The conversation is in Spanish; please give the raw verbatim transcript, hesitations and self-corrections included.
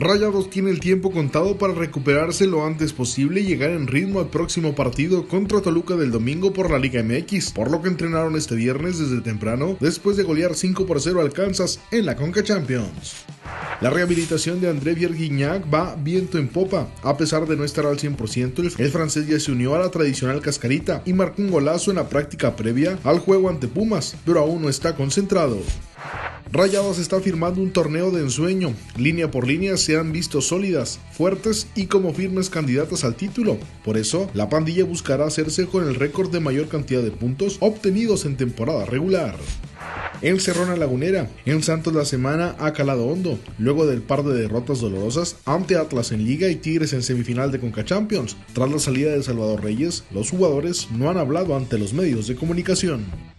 Rayados tiene el tiempo contado para recuperarse lo antes posible y llegar en ritmo al próximo partido contra Toluca del domingo por la Liga M X, por lo que entrenaron este viernes desde temprano después de golear cinco por cero al Kansas en la Conca Champions. La rehabilitación de André Pierre Gignac va viento en popa. A pesar de no estar al cien por ciento, el francés ya se unió a la tradicional cascarita y marcó un golazo en la práctica previa al juego ante Pumas, pero aún no está concentrado. Rayados está firmando un torneo de ensueño. Línea por línea se han visto sólidas, fuertes y como firmes candidatas al título. Por eso, la pandilla buscará hacerse con el récord de mayor cantidad de puntos obtenidos en temporada regular. En Cerrona Lagunera, en Santos la semana ha calado hondo, luego del par de derrotas dolorosas ante Atlas en Liga y Tigres en semifinal de Conca Champions. Tras la salida de Salvador Reyes, los jugadores no han hablado ante los medios de comunicación.